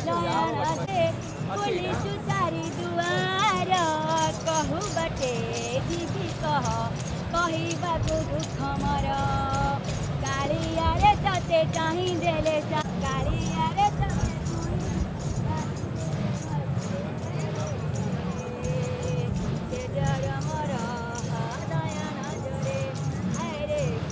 नयन से पुलिस चारी दुआर कहू बटे दीदी कह कहबाकू दुख मर कालिया रे तते चाही देले कालिया